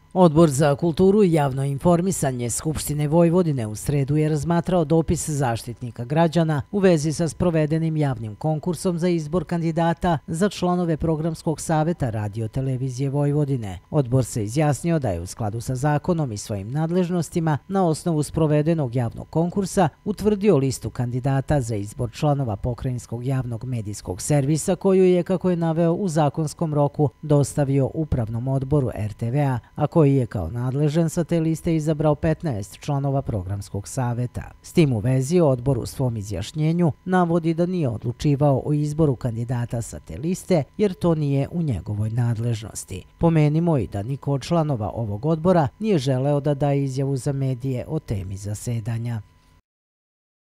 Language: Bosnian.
Odbor za kulturu i javno informisanje Skupštine Vojvodine u sredu je razmatrao dopis Zaštitnika građana u vezi sa sprovedenim javnim konkursom za izbor kandidata za članove Programskog saveta Radio-televizije Vojvodine. Odbor se izjasnio da je u skladu sa zakonom i svojim nadležnostima na osnovu sprovedenog javnog konkursa utvrdio listu kandidata za izbor članova Pokrajinskog javnog medijskog servisa koju je, kako je naveo, u zakonskom roku dostavio Upravnom odboru RTV-a, a koji je kao nadležan sa te liste izabrao 15 članova Programskog saveta. S tim u vezi, odbor u svom izjašnjenju navodi da nije odlučivao o izboru kandidata sa te liste jer to nije u njegovoj nadležnosti. Pomenimo i da niko od članova ovog odbora nije želeo da daje izjavu za medije o temi zasedanja.